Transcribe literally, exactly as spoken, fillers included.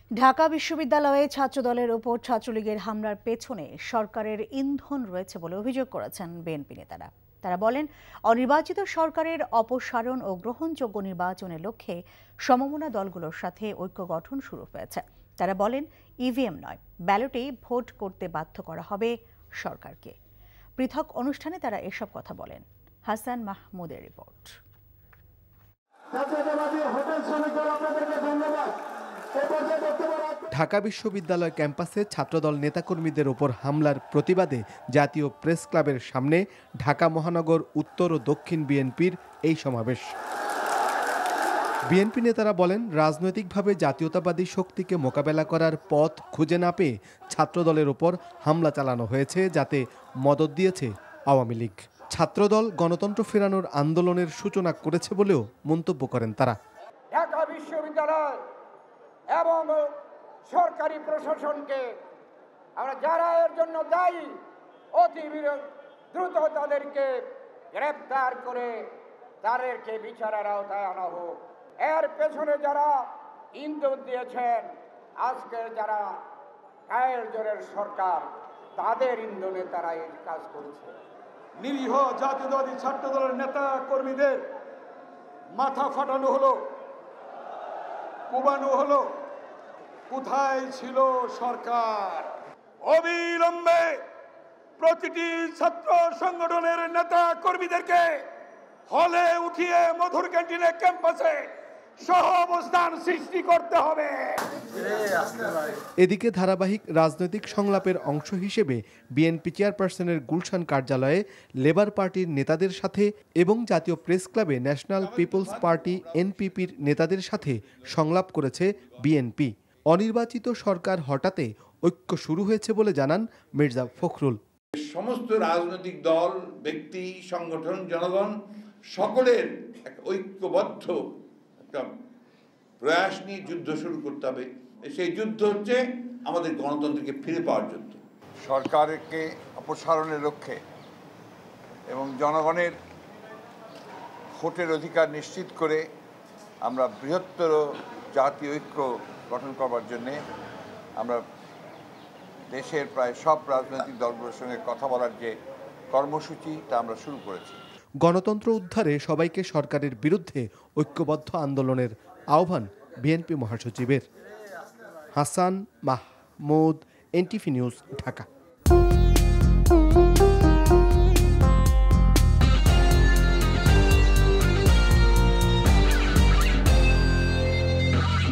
ঢাকা বিশ্ববিদ্যালয়ে ছাত্রদলের ওপর ছাত্রলীগের হামলার পেছনে সরকারের ইন্ধন রয়েছে বলে অভিযোগ করেছেন বিএনপি নেতারা। তারা বলেন, অনির্বাচিত সরকারের অপসারণ ও গ্রহণযোগ্য নির্বাচনের লক্ষ্যে সমমনা দলগুলোর সাথে ঐক্য গঠন শুরু হয়েছে। তারা বলেন, ইভিএম নয়, ব্যালটেই ভোট করতে বাধ্য করা হবে সরকারকে। পৃথক অনুষ্ঠানে তারা এসব কথা বলেন। হাসান মাহমুদের রিপোর্ট। ঢাকা বিশ্ববিদ্যালয় ক্যাম্পাসে ছাত্রদল নেতাকর্মীদের ওপর হামলার প্রতিবাদে জাতীয় প্রেস ক্লাবের সামনে ঢাকা মহানগর উত্তর ও দক্ষিণ বিএনপির এই সমাবেশ। বিএনপি নেতারা বলেন, রাজনৈতিকভাবে জাতীয়তাবাদী শক্তিকে মোকাবেলা করার পথ খুঁজে না পেয়ে ছাত্রদলের ওপর হামলা চালানো হয়েছে, যাতে মদদ দিয়েছে আওয়ামী লীগ। ছাত্রদল গণতন্ত্র ফেরানোর আন্দোলনের সূচনা করেছে বলেও মন্তব্য করেন তারা। ঢাকা বিশ্ববিদ্যালয় এবং সরকারি প্রশাসনকে আমরা যারা এর জন্য দায়ী, অতি দ্রুত তাদেরকে গ্রেফতার করে তাদেরকে বিচারের আওতায় আনা হোক। এর পেছনে যারা ইন্ধন দিয়েছেন, আজকের যারা গায়ের জোরের সরকার, তাদের ইন্ধনে তারা এই কাজ করেছে। নিরীহ জাতীয়তাবাদী ছাত্র দলের নেতা কর্মীদের মাথা ফাটানো হলো, কুবানো হলো। কোথায় ছিল সরকার? অবিলম্বে প্রতিটি ছাত্র সংগঠনের নেতা কর্মীদেরকে হলে উঠিয়ে মধুর ক্যান্টিনে ক্যাম্পাসে সহ অবস্থান সৃষ্টি করতে হবে। এদিকে ধারাবাহিক রাজনৈতিক সংলাপের অংশ হিসেবে বিএনপি চেয়ারপারসনের গুলশান কার্যালয়ে লেবার পার্টির নেতাদের সাথে এবং জাতীয় প্রেস ক্লাবে ন্যাশনাল পিপলস পার্টি এনপিপির নেতাদের সাথে সংলাপ করেছে বিএনপি। অনির্বাচিত সরকার হটাতে ঐক্য শুরু হয়েছে বলে জানান মির্জা ফখরুল। সমস্ত রাজনৈতিক দল, ব্যক্তি, সংগঠন, জনগণ সকলের এক ঐক্যবদ্ধ একটা প্রয়াস নিয়ে যুদ্ধ শুরু করতে হবে। সেই যুদ্ধ হচ্ছে আমাদের গণতন্ত্রকে ফিরে পাওয়ার যুদ্ধ। সরকারকে অপসারণের লক্ষ্যে এবং জনগণের ভোটের অধিকার নিশ্চিত করে আমরা বৃহত্তর জাতীয় ঐক্য গঠন করবার জন্যে আমরা দেশের প্রায় সব রাজনৈতিক দলগুলোর সঙ্গে কথা বলার যে কর্মসূচি তা আমরা শুরু করেছি। গণতন্ত্র উদ্ধারে সবাইকে সরকারের বিরুদ্ধে ঐক্যবদ্ধ আন্দোলনের আহ্বান বিএনপি মহাসচিবের। Hasan Mahmud, NTV news, Dhaka.